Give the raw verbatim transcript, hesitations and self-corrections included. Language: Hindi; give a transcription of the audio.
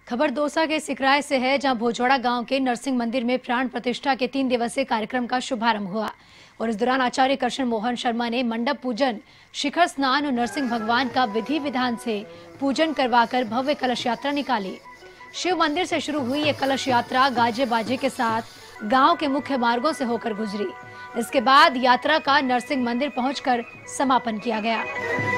खबर दौसा के सिकराय से है, जहां भोजवाड़ा गांव के नरसिंह मंदिर में प्राण प्रतिष्ठा के तीन दिवसीय कार्यक्रम का शुभारंभ हुआ और इस दौरान आचार्य कृष्ण मोहन शर्मा ने मंडप पूजन, शिखर स्नान और नरसिंह भगवान का विधि विधान से पूजन करवाकर भव्य कलश यात्रा निकाली। शिव मंदिर से शुरू हुई ये कलश यात्रा गाजे बाजे के साथ गांव के मुख्य मार्गों से होकर गुजरी। इसके बाद यात्रा का नरसिंह मंदिर पहुंचकर समापन किया गया।